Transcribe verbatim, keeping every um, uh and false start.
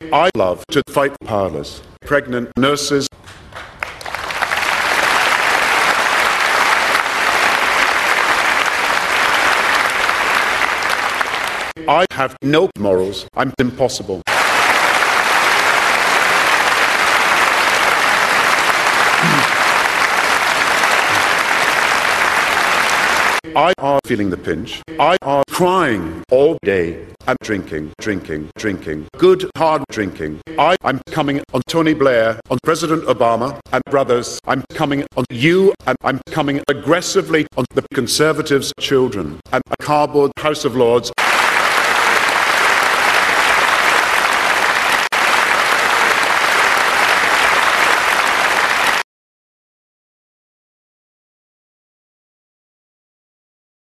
I love to fight powerless, pregnant nurses. I have no morals. I'm impossible. I are feeling the pinch. I are crying all day. I'm drinking, drinking, drinking. Good, hard drinking. I am coming on Tony Blair, on President Obama and brothers. I'm coming on you, and I'm coming aggressively on the Conservatives' children. And a cardboard House of Lords